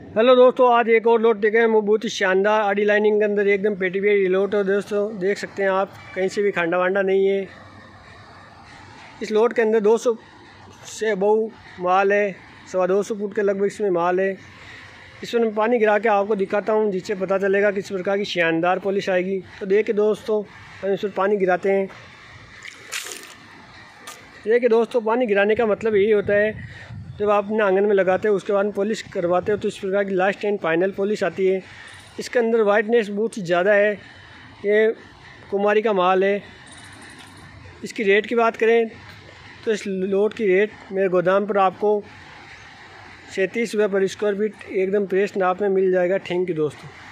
Hello दोस्तों, आज एक और लोट देखे हैं। वो बहुत ही शानदार आड़ी लाइनिंग के अंदर एकदम पेटी पेटी लोट है दोस्तों। देख सकते हैं आप, कहीं से भी खांडा वांडा नहीं है। इस लोट के अंदर 200 से बहु माल है, 225 फुट के लगभग इसमें माल है। इसमें मैं पानी गिरा के आपको दिखाता हूँ, जिससे पता चलेगा किस प्रकार की शानदार पॉलिश आएगी। तो देखिए दोस्तों, हम इसमें पानी गिराते हैं। देखिए दोस्तों, पानी गिराने का मतलब यही होता है, जब आप अपने आंगन में लगाते हो उसके बाद पॉलिश करवाते हो तो इस प्रकार की लास्ट एंड फाइनल पॉलिश आती है। इसके अंदर वाइटनेस बहुत ही ज़्यादा है। ये कुमारी का माल है। इसकी रेट की बात करें तो इस लोट की रेट मेरे गोदाम पर आपको 37 रुपये पर स्क्वायर फीट एकदम प्रेस नाप में मिल जाएगा। थैंक यू दोस्तों।